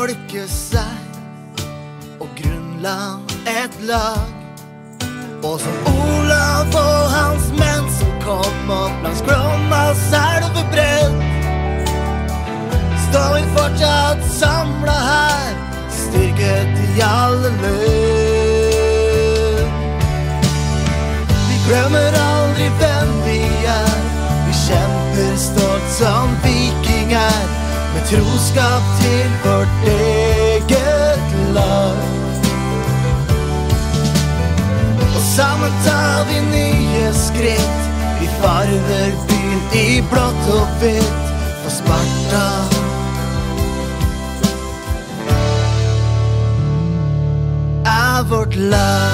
folkesær og grunnla et lag. Og som Olav og hans menn som kom opp langs Glommas elvebredd, står vi fortsatt samlet her, styrket i alle ledd. Vi glemmer aldri hvem vi er, vi kjemper stolt som vikinger, med troskap til vårt eget lag. Og sammen tar vi nye skritt, vi farver byen i blått og hvitt, for Sparta er vårt lag.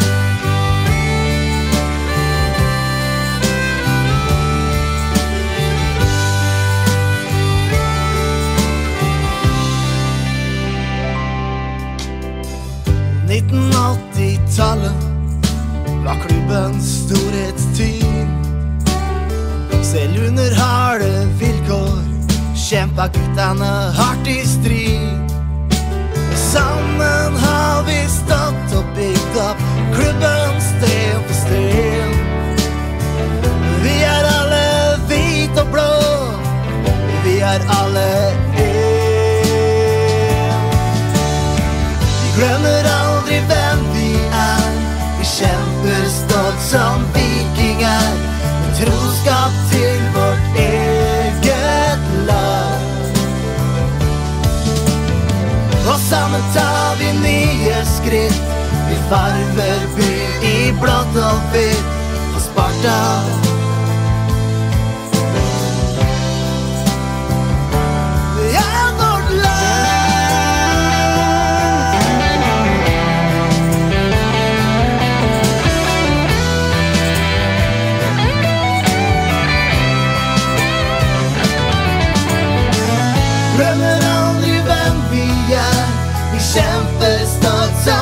tallet var klubbens storhetstid. Selv under harde vilkår kjempa guttene hardt i strid. Sammen har vi stått og bygd opp klubben sten for sten. Vi er alle hvit og blå, vi er alle en. Vi glemmer aldri hvem vi er, vi kjemper stolt som vikinger, med troskap til vårt eget lag. Og sammen tar vi nye skritt, vi farver byen i blått og hvitt, for Sparta kjemper stolt